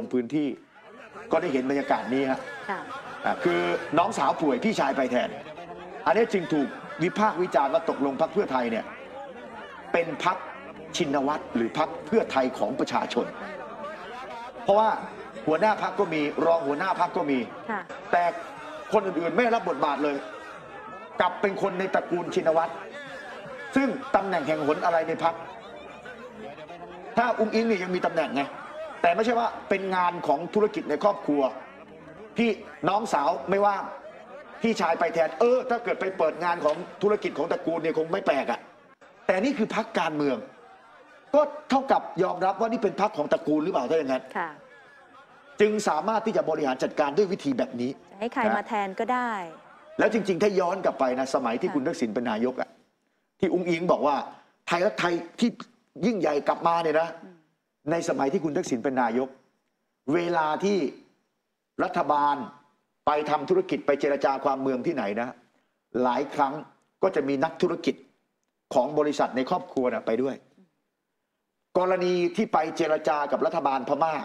พื้นที่ก็ได้เห็นบรรยากาศนี้ฮะคือน้องสาวป่วยพี่ชายไปแทนอันนี้จึงถูกวิพากษ์วิจารณ์ว่าตกลงพรรคเพื่อไทยเนี่ยเป็นพรรคชินวัตรหรือพรรคเพื่อไทยของประชาชนเพราะว่าหัวหน้าพรรคก็มีรองหัวหน้าพรรคก็มีแต่คนอื่นๆไม่รับบทบาทเลยกลับเป็นคนในตระกูลชินวัตรซึ่งตำแหน่งแห่งหนอะไรในพรรคถ้าอุ้งอิงเนี่ยยังมีตำแหน่งไงแต่ไม่ใช่ว่าเป็นงานของธุรกิจในครอบครัวพี่น้องสาวไม่ว่างพี่ชายไปแทนถ้าเกิดไปเปิดงานของธุรกิจของตระกูลเนี่ยคงไม่แปลกอะแต่นี่คือพรรคการเมืองก็เท่ากับยอมรับว่านี่เป็นพรรคของตระกูลหรือเปล่าถ้าอย่างนั้นจึงสามารถที่จะบริหารจัดการด้วยวิธีแบบนี้ให้ใครมาแทนก็ได้แล้วจริงๆถ้าย้อนกลับไปนะสมัยที่คุณทักษิณเป็นนายกอะที่อุ้งอิงบอกว่าไทยรักไทยที่ยิ่งใหญ่กลับมาเนี่ยนะในสมัยที่คุณทักษิณเป็นนายกเวลาที่รัฐบาลไปทำธุรกิจไปเจรจาความเมืองที่ไหนนะหลายครั้งก็จะมีนักธุรกิจของบริษัทในครอบครัวนะไปด้วยกรณีที่ไปเจรจากับรัฐบาลพม่า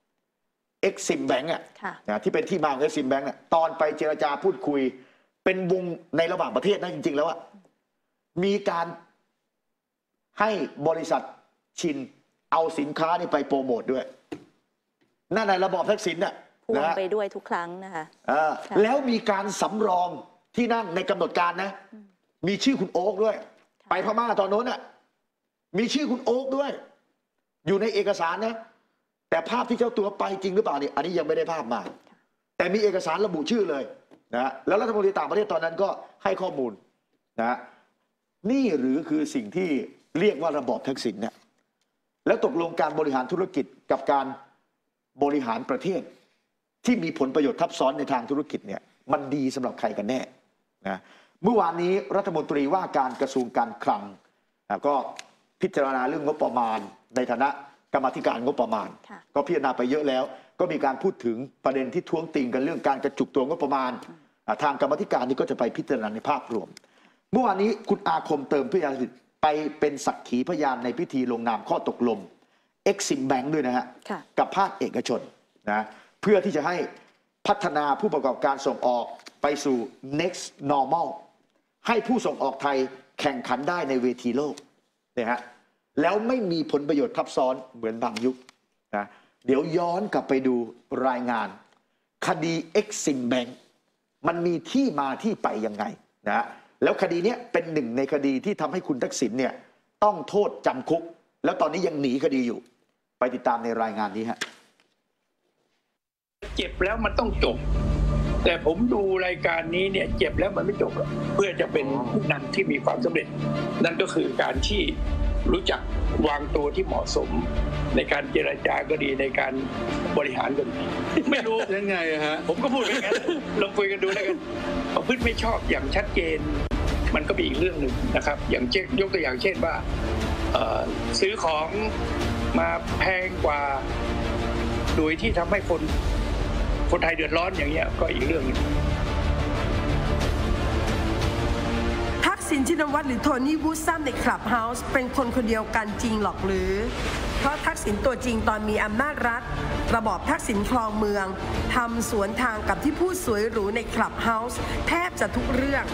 Exim Bank ที่เป็นที่มาของ Exim Bank ตอนไปเจรจาพูดคุยเป็นวงในระหว่างประเทศนะจริงๆแล้วมีการให้บริษัทชินเอาสินค้านี่ไปโปรโมทด้วยนั่นในระบอบทักษิณพ่วงไปด้วยทุกครั้งนะคะแล้วมีการสำรองที่นั่งในกำหนดการนะมีชื่อคุณโอ๊คด้วยไปพม่าตอนโน้นมีชื่อคุณโอ๊คด้วยอยู่ในเอกสารนะแต่ภาพที่เจ้าตัวไปจริงหรือเปล่านี่อันนี้ยังไม่ได้ภาพมาแต่มีเอกสารระบุชื่อเลยนะแล้วรัฐมนตรีต่างประเทศตอนนั้นก็ให้ข้อมูลนะนี่หรือคือสิ่งที่เรียกว่าระบอบทักษิณเนี่ยแล้วตกลงการบริหารธุรกิจกับการบริหารประเทศที่มีผลประโยชน์ทับซ้อนในทางธุรกิจเนี่ยมันดีสำหรับใครกันแน่นะเมื่อวานนี้รัฐมนตรีว่าการกระทรวงการคลังก็พิจารณาเรื่องงบประมาณในฐานะกรรมาธิการงบประมาณก็พิจารณาไปเยอะแล้วก็มีการพูดถึงประเด็นที่ท้วงติงกันเรื่องการกระจุกตัวงบประมาณทางกรรมาธิการนี้ก็จะไปพิจารณาในภาพรวมเมื่อวานนี้คุณอาคมเติมพิยาสิทธิ์ไปเป็นสักขีพยานในพิธีลงนามข้อตกลง Exim Bank ด้วยนะฮะกับภาคเอกชนนะเพื่อที่จะให้พัฒนาผู้ประกอบการส่งออกไปสู่ next normal ให้ผู้ส่งออกไทยแข่งขันได้ในเวทีโลกเนี่ยฮะแล้วไม่มีผลประโยชน์ทับซ้อนเหมือนบางยุคนะเดี๋ยวย้อนกลับไปดูรายงานคดี Exim Bank มันมีที่มาที่ไปยังไงนะแล้วคดีนี้เป็นหนึ่งในคดีที่ทำให้คุณทักษิณเนี่ยต้องโทษจำคุกแล้วตอนนี้ยังหนีคดีอยู่ไปติดตามในรายงานนี้ฮะเจ็บแล้วมันต้องจบแต่ผมดูรายการนี้เนี่ยเจ็บแล้วมันไม่จบเพื่อจะเป็นผู้นำที่มีความสำเร็จนั่นก็คือการที่รู้จักวางตัวที่เหมาะสมในการเจรจาก็ดีในการบริหารก็ดีไม่รู้ยังไงฮะผมก็พูดอย่างนั้นลองคุยกันดูแล้วกันประพฤติไม่ชอบอย่างชัดเจนมันก็มีอีกเรื่องหนึ่งนะครับอย่างเช่นยกตัวอย่างเช่นว่าซื้อของมาแพงกว่าโดยที่ทำให้คนไทยเดือดร้อนอย่างเงี้ยก็อีกเรื่องนึงทักษิณชินวัตรหรือโทนี่วูดซัมในคลับเฮาส์เป็นคนคนเดียวกันจริงหรอกหรือเพราะทักษิณตัวจริงตอนมีอำนาจรัฐระบอบทักษิณครองเมืองทำสวนทางกับที่พูดสวยหรูในคลับเฮาส์แทบจะทุกเรื่อง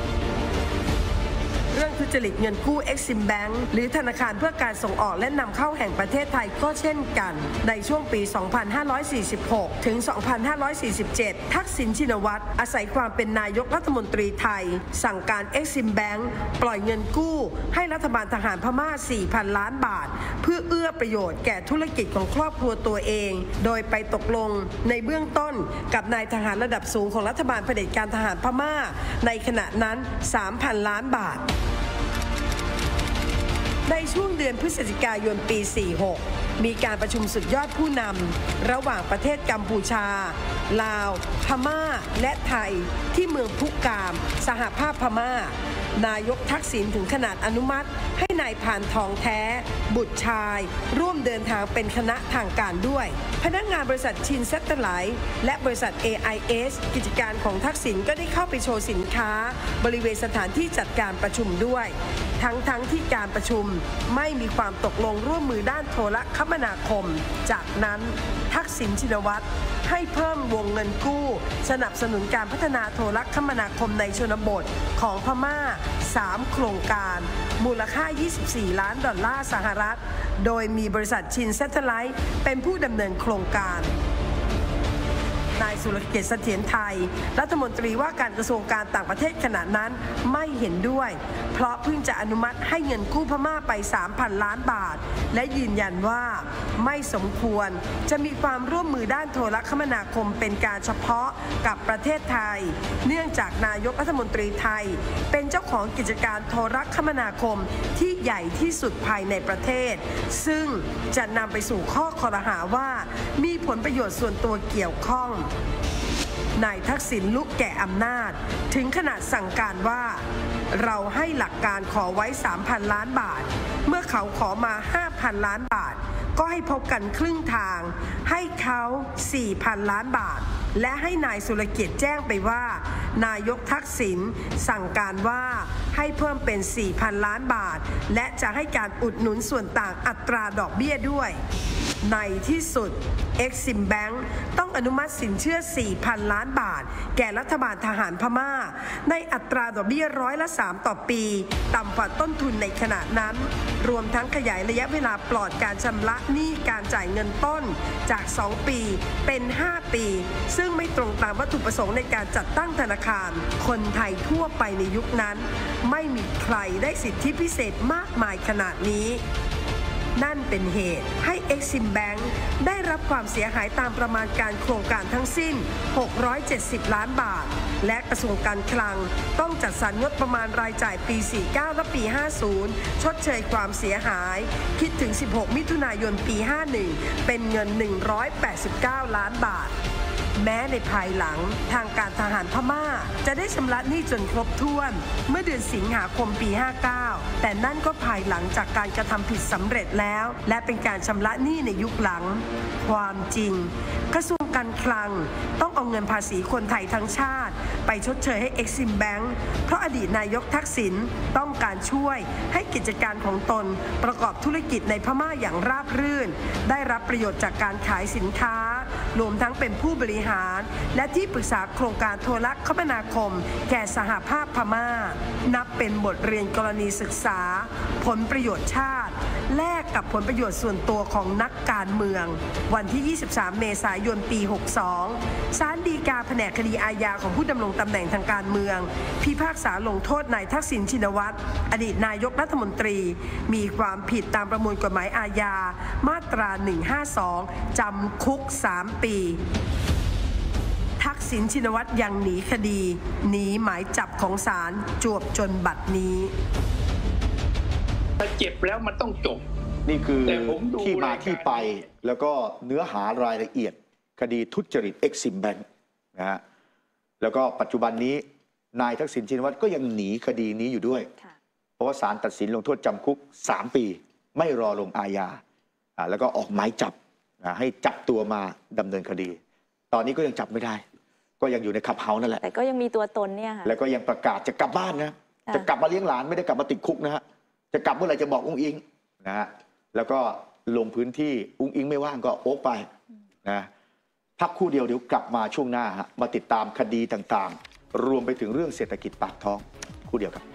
ทุจริตเงินกู้ Exim Bank หรือธนาคารเพื่อการส่งออกและนำเข้าแห่งประเทศไทยก็เช่นกันในช่วงปี 2546 ถึง 2547 ทักษิณชินวัตรอาศัยความเป็นนายกรัฐมนตรีไทยสั่งการ Exim Bank ปล่อยเงินกู้ให้รัฐบาลทหารพม่า 4,000 ล้านบาทเพื่อเอื้อประโยชน์แก่ธุรกิจของครอบครัวตัวเองโดยไปตกลงในเบื้องต้นกับนายทหารระดับสูงของรัฐบาลเผด็จการทหารพม่าในขณะนั้น 3,000 ล้านบาทในช่วงเดือนพฤศจิกายนปี 46 มีการประชุมสุดยอดผู้นำระหว่างประเทศกัมพูชาลาวพม่าและไทยที่เมืองพุกามสหภาพพม่านายกทักษิณถึงขนาดอนุมัติให้นายพานทองแท้ บุตรชายร่วมเดินทางเป็นคณะทางการด้วยพนักงานบริษัทชินเซตเตอร์ไลท์และบริษัท AIS กิจการของทักษิณก็ได้เข้าไปโชว์สินค้าบริเวณสถานที่จัดการประชุมด้วยทั้งที่การประชุมไม่มีความตกลงร่วมมือด้านโทรคมนาคมจากนั้นทักษิณชินวัตรให้เพิ่มวงเงินกู้สนับสนุนการพัฒนาโทรคมนาคมในชนบทของพม่า3 โครงการมูลค่า$24 ล้านสหรัฐโดยมีบริษัทชินแซตเทอร์ไลท์เป็นผู้ดำเนินโครงการนายสุรเกียรติเสถียรไทยรัฐมนตรีว่าการกระทรวงการต่างประเทศขณะนั้นไม่เห็นด้วยเพราะเพิ่งจะอนุมัติให้เงินกู้พม่าไป 3,000 ล้านบาทและยืนยันว่าไม่สมควรจะมีความร่วมมือด้านโทรคมนาคมเป็นการเฉพาะกับประเทศไทยเนื่องจากนายกรัฐมนตรีไทยเป็นเจ้าของกิจการโทรคมนาคมที่ใหญ่ที่สุดภายในประเทศซึ่งจะนำไปสู่ข้อคอรหาว่ามีผลประโยชน์ส่วนตัวเกี่ยวข้องนายทักษิณลุกแก่อำนาจถึงขนาดสั่งการว่าเราให้หลักการขอไว้ 3,000 ล้านบาทเมื่อเขาขอมา 5,000 ล้านบาทก็ให้พบกันครึ่งทางให้เขา 4,000 ล้านบาทและให้นายสุรเกียรติแจ้งไปว่านายกทักษิณสั่งการว่าให้เพิ่มเป็น 4,000 ล้านบาทและจะให้การอุดหนุนส่วนต่างอัตราดอกเบี้ยด้วยในที่สุด Exim Bank ต้องอนุมัติสินเชื่อ 4,000 ล้านบาทแก่รัฐบาลทหารพม่าในอัตราดอกเบี้ย3%ต่อปีต่ำกว่าต้นทุนในขณะนั้นรวมทั้งขยายระยะเวลาปลอดการชำระหนี้การจ่ายเงินต้นจาก 2 ปีเป็น 5 ปีซึ่งไม่ตรงตามวัตถุประสงค์ในการจัดตั้งธนาคารคนไทยทั่วไปในยุคนั้นไม่มีใครได้สิทธิพิเศษมากมายขนาดนี้นั่นเป็นเหตุให้ Exim Bank ได้รับความเสียหายตามประมาณการโครงการทั้งสิ้น670 ล้านบาทและกระทรวงการคลังต้องจัดสรรงบประมาณรายจ่ายปี 49 และปี 50 ชดเชยความเสียหายคิดถึง 16 มิถุนายนปี 51 เป็นเงิน 189 ล้านบาทแม้ในภายหลังทางการทหารพม่าจะได้ชำระหนี้จนครบถ้วนเมื่อเดือนสิงหาคมปี 59 แต่นั่นก็ภายหลังจากการกระทำผิดสำเร็จแล้วและเป็นการชำระหนี้ในยุคหลังความจริงกระทรวงการคลังต้องเอาเงินภาษีคนไทยทั้งชาติไปชดเชยให้ Exim Bank เพราะอดีตนายกทักษิณต้องการช่วยให้กิจการของตนประกอบธุรกิจในพม่าอย่างราบรื่นได้รับประโยชน์จากการขายสินค้ารวมทั้งเป็นผู้บริหารและที่ปรึกษาโครงการโทรคมนาคมแก่สหภาพพม่านับเป็นบทเรียนกรณีศึกษาผลประโยชน์ชาติแลกกับผลประโยชน์ส่วนตัวของนักการเมืองวันที่ 23 เมษายน ปี 62 ศาลฎีกาแผนกคดีอาญาของผู้ดำรงตำแหน่งทางการเมืองพิพากษาลงโทษนายทักษิณชินวัตรอดีตนายกรัฐมนตรีมีความผิดตามประมวลกฎหมายอาญามาตรา 152 จำคุก 3 ปีทักษิณชินวัตรยังหนีคดีหนีหมายจับของศาลจวบจนบัดนี้ถ้าเจ็บแล้วมันต้องจบนี่คือที่มาที่ไปแล้วก็เนื้อหารายละเอียดคดีทุจริต Exim Bank นะฮะแล้วก็ปัจจุบันนี้นายทักษิณชินวัตรก็ยังหนีคดีนี้อยู่ด้วยเพราะว่าศาลตัดสินลงโทษจำคุก3 ปีไม่รอลงอาญาแล้วก็ออกหมายจับให้จับตัวมาดำเนินคดีตอนนี้ก็ยังจับไม่ได้ก็ยังอยู่ในคับเฮาส์นั่นแหละแต่ก็ยังมีตัวตนเนี่ยค่ะแล้วก็ยังประกาศจะกลับบ้านนะจะกลับมาเลี้ยงหลานไม่ได้กลับมาติดคุกนะฮะจะกลับเมื่อไหร่จะบอกอุ้งอิงนะฮะแล้วก็ลงพื้นที่อุ้งอิงไม่ว่างก็โอ๊กไปนะพักคู่เดียวเดี๋ยวกลับมาช่วงหน้าฮะมาติดตามคดีต่างๆรวมไปถึงเรื่องเศรษฐกิจปากท้องคู่เดียวครับ